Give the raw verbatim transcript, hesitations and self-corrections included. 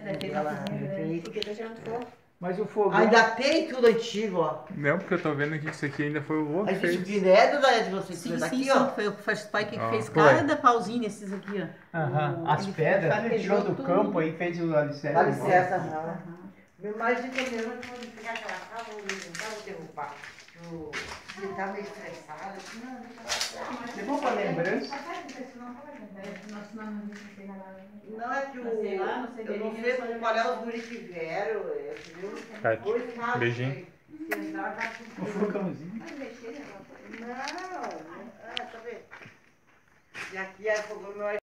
Porque tá tirando foto. Mas o fogão... Ainda tem tudo antigo, ó. Não, porque eu tô vendo que isso aqui ainda foi o vô que Mas fez. isso direto da de vocês Sim, daqui, sim, ó. sim. Foi o faz pai que Ó, fez foi. cada pauzinho nesses aqui, ó. Aham. O- As ele pedras, ele farejou tirou do tudo. campo aí, fez o alicerce. Dá licença, Aham. não. Meu marido também, eu não vou pegar aquela casa, vou tentar, vou derrubar. Eu- Ele tá meio estressado. Eu disse, não, deixa eu lá. Levou pra lembrança. Não, é que o... Não sei lá, não sei eu não dele, sei só qual é os guris que vieram, é, viu? Kátia, Dois casos, beijinho. né? Se entrar, já O fogãozinho. Não, não, ah, tá vendo? E aqui é fogão meu